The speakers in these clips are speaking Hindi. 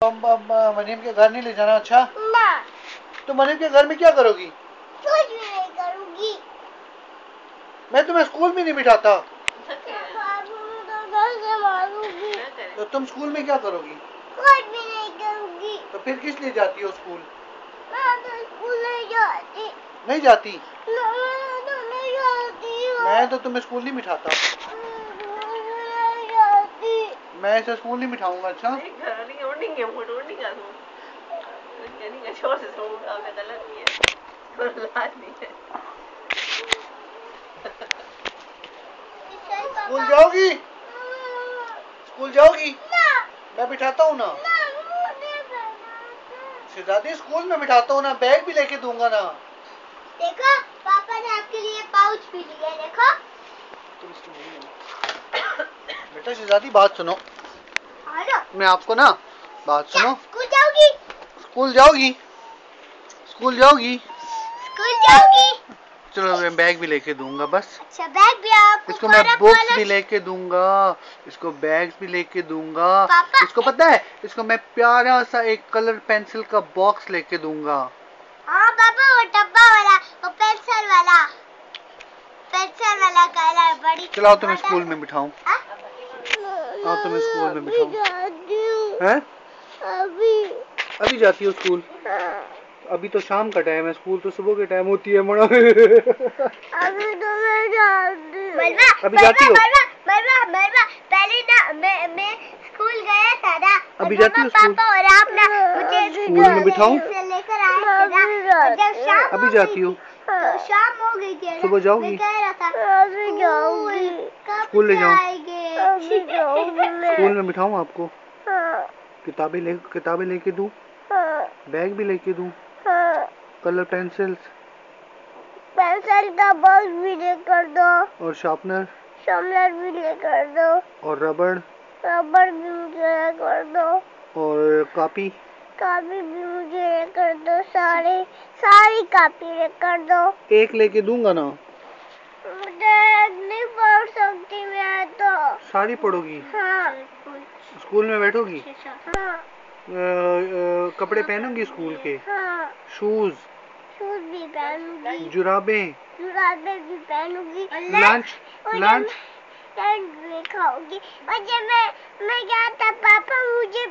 मनीम के घर नहीं ले जाना? अच्छा ना। तो मनीम के घर में क्या करोगी? कुछ भी नहीं करूंगी। मैं तुम्हें स्कूल में नहीं बिठाता। तो तुम स्कूल में क्या करोगी? कुछ भी नहीं करूंगी। तो फिर किस लिए जाती हो स्कूल? मैं तो स्कूल नहीं जाती। नहीं जाती? मैं तो नहीं जाती हूँ। मैं तो तुम्हें स्कूल नहीं बिठाता। नहीं जाती। मैं इसे स्कूल नहीं बिठाऊंगा। अच्छा स्कूल जाओगी? स्कूल जाओगी? मैं बिठाता हूँ ना। शहजादी स्कूल में बिठाता हूँ ना, बैग भी लेके दूंगा ना। देखो पापा ने आपके लिए पाउच भी लिया है, देखो। बेटा शहजादी बात सुनो। मैं आपको ना बात सुनो। स्कूल जाओगी? स्कूल जाओगी? स्कूल जाओगी? स्कूल जाओगी? चलो मैं बैग भी लेके दूंगा बस। अच्छा बैग भी आपको? इसको मैं बुक्स भी लेके दूंगा, इसको बैग्स भी लेके दूंगा। इसको पता है, इसको मैं प्यारा सा एक कलर पेंसिल का बॉक्स लेके दूंगा। हाँ पापा वो डब्बा वाला, वो पेंसिल वाला कलर बड़ी। चलाओ तुम्हें स्कूल में बिठाऊं? आओ तुम्हें स्कूल में बिठाऊं? हैं? अभी जाती हो स्कूल? अभी तो शाम का टाइम है, स्कूल तो सुबह के टाइम होती है मना। अभी तो मैं जाती हूँ। अभी जाती हो? मरवा पहले ना मैं स्कूल गया था ना। अभी जाती हो स्कूल? पापा और आप ना मुझे स्कूल में बिठाऊं? लेकर आए थे ना। जब शाम अभी जाती हो? तो शाम हो गई थी। सुबह जाओगी? मैं कह रहा था अभी जाऊंगी। स्कूल ले जाऊं? स्कूल में बिठाऊं आपको? किताबें लेके दूं? बैग भी लेके दूं? कलर पेंसिल का बॉक्स भी लेकर दो। और शार्पनर भी लेकर दो। और रबड़ भी मुझे लेकर दो। और कॉपी भी मुझे लेकर दो। सारी कॉपी लेकर दो। एक लेके दूंगा ना। मुझे नहीं पढ़ सकती मैं तो। सारी पढ़ोगी? हाँ। स्कूल में बैठोगी? हाँ। कपड़े पहनोगी स्कूल के? हाँ। शूज भी पहनूंगी। जुराबें भी पहनूंगी। लंच भी खाऊंगी। और जब मैं गया था पापा मुझे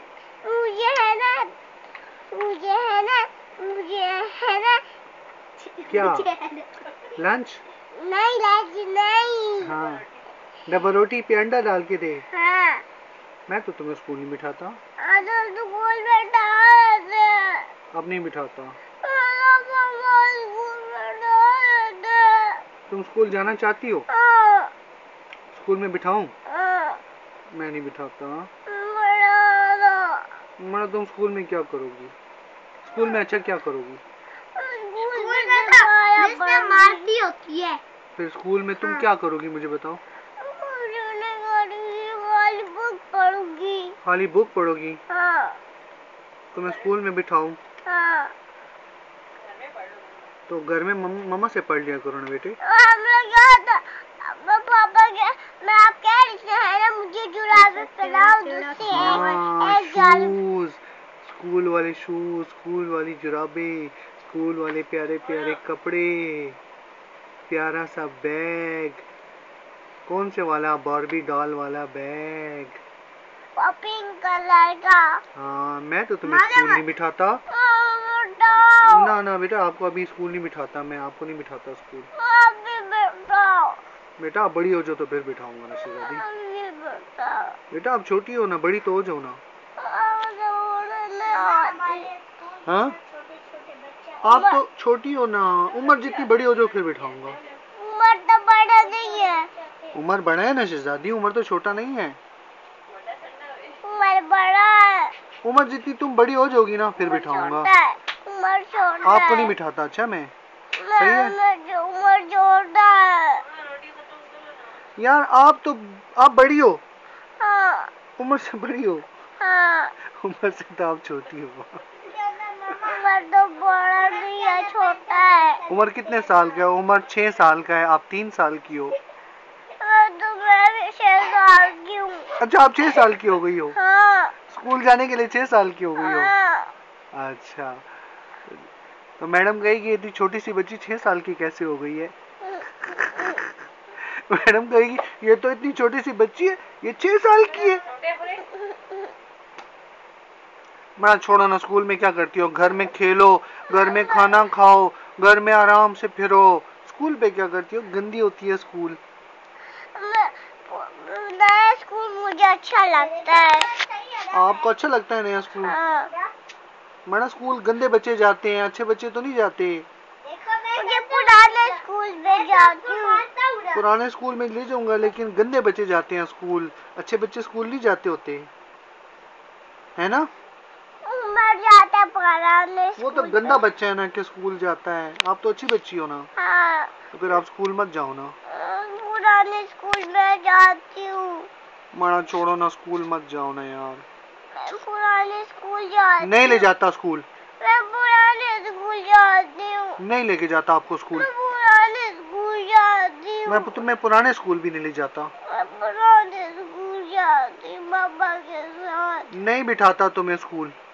है ना क्या लंच? नहीं। हाँ डबल रोटी पे अंडा डाल के दे। हाँ। मैं तो तुम्हें स्कूल नहीं बिठाता। स्कूल बैठा अब नहीं बिठाता। तुम स्कूल जाना चाहती हो? स्कूल में बिठाऊं? मैं नहीं बिठाता। मरा तुम स्कूल में क्या करोगी? स्कूल में अच्छा क्या करोगी? मारती होती है। फिर स्कूल में तुम क्या करोगी मुझे बताओ? खाली बुक पढ़ोगी? हाँ। तो मैं स्कूल में बिठाऊं? हाँ। तो घर में मम्मा से पढ़ लिया करो ना बेटे। पापा क्या मैं आप कह रही है ना मुझे जुराबे पहनाओ शूज, स्कूल वाले शूज, स्कूल वाली जुराबे, स्कूल वाले प्यारे प्यारे कपड़े, प्यारा सा बैग। कौन से वाला? बार्बी डॉल वाला बैग। पिंक कलर का। हाँ मैं तो तुम्हें स्कूल नहीं बिठाता। ना बेटा आपको अभी स्कूल नहीं बिठाता, मैं आपको नहीं बिठाता स्कूल। बेटा आप बड़ी हो जाओ तो फिर बिठाऊंगा ना शहजादी। बेटा आप छोटी हो ना, बड़ी तो हो जाओ ना। हाँ आप तो छोटी हो ना, उम्र जितनी बड़ी हो जाओ फिर बिठाऊंगा। उम्र तो बड़ा नहीं है। उम्र बड़ा है ना शहजादी, उम्र तो छोटा नहीं है। उम्र बड़ा है। उम्र जितनी तुम बड़ी हो जाओगी ना फिर बिठाऊंगा। उम्र छोटा है। आपको नहीं बिठाता। अच्छा मैं सही है। उम्र छोटा है यार आप बड़ी हो। हाँ। उम्र से बड़ी हो। हाँ। उम्र से तो आप छोटी हो। उम्र तो बड़ा नहीं है, छोटा है। उम्र कितने साल का है? उम्र 6 साल का है, आप 3 साल की हो। तो मैं 6 साल की हूँ। अच्छा आप 6 साल की हो गई हो। हाँ। स्कूल जाने के लिए 6 साल की हो गई हो? हाँ। अच्छा, तो मैडम कहेगी इतनी छोटी सी बच्ची 6 साल की कैसे हो गई है? मैडम कहेगी ये तो इतनी छोटी सी बच्ची है, ये 6 साल की है। मैं छोड़ो ना, स्कूल में क्या करती हो? घर में खेलो, घर में खाना खाओ, घर में आराम से फिरो। स्कूल पे क्या करती हो? गंदी होती है स्कूल। नया स्कूल मुझे अच्छा लगता है। आपको अच्छा लगता है नया स्कूल? हाँ। मैडम स्कूल गंदे बच्चे जाते हैं, अच्छे बच्चे तो नहीं जाते। मुझे पुराने स्कूल में जाती हूँ। पुराने स्कूल में ले जाऊंगा, लेकिन गंदे बच्चे जाते हैं स्कूल, अच्छे बच्चे स्कूल नहीं जाते होते, है ना? मैं जाता पुराने वो तो स्कूल गंदा में। बच्चा है ना कि स्कूल जाता है। आप तो अच्छी बच्ची हो ना, हाँ। तो फिर आप स्कूल मत जाओ ना। पुराने स्कूल में जाती हूँ। माना छोड़ो ना, स्कूल मत जाओ ना यार। मैं पुराने स्कूल जाती नहीं ले हूँ। जाता स्कूल, मैं पुराने स्कूल जाती हूँ। नहीं लेके जाता आपको स्कूल। मैं पुराने स्कूल जाती मैं हूँ। तुम्हें पुराने स्कूल भी नहीं ले जाता। मैं पुराने स्कूल जाती हूँ पापा के साथ। नहीं बिठाता तुम्हें स्कूल।